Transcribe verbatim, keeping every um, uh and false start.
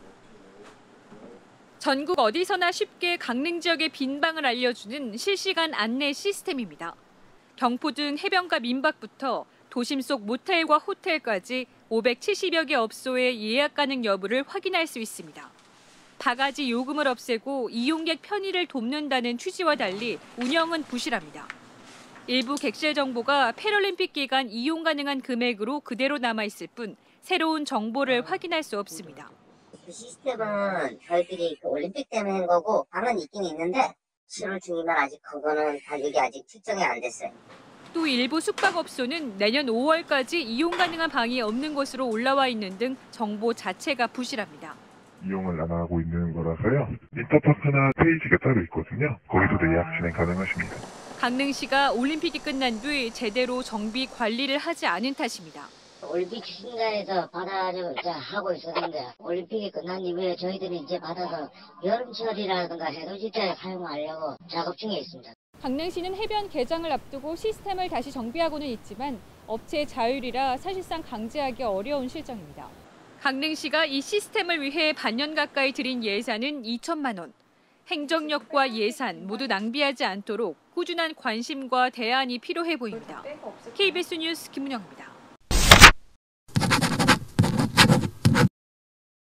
전국 어디서나 쉽게 강릉 지역의 빈 방을 알려주는 실시간 안내 시스템입니다. 경포 등 해변가 민박부터 도심 속 모텔과 호텔까지 오백칠십여 개 업소의 예약 가능 여부를 확인할 수 있습니다. 바가지 요금을 없애고 이용객 편의를 돕는다는 취지와 달리 운영은 부실합니다. 일부 객실 정보가 패럴림픽 기간 이용 가능한 금액으로 그대로 남아있을 뿐 새로운 정보를 확인할 수 없습니다. 그 시스템은 저희들이 그 올림픽 때문에 한 거고 방은 있긴 있는데 칠월 중이면 아직 그거는 가격이 아직 측정이 안 됐어요. 또 일부 숙박업소는 내년 오월까지 이용 가능한 방이 없는 것으로 올라와 있는 등 정보 자체가 부실합니다. 이용을 안 하고 있는 거라서요. 인터파크나 페이지가 따로 있거든요. 거기서도 예약 진행 가능하십니다. 강릉시가 올림픽이 끝난 뒤 제대로 정비 관리를 하지 않은 탓입니다. 올림픽 추진단에서 받아가지고 이제 하고 있었는데 올림픽이 끝난 이후에 저희들이 이제 받아서 여름철이라든가 해돋이때 사용하려고 작업 중에 있습니다. 강릉시는 해변 개장을 앞두고 시스템을 다시 정비하고는 있지만 업체의 자율이라 사실상 강제하기 어려운 실정입니다. 강릉시가 이 시스템을 위해 반년 가까이 들인 예산은 이천만 원. 행정력과 예산 모두 낭비하지 않도록 꾸준한 관심과 대안이 필요해 보입니다. 케이비에스 뉴스 김문영입니다.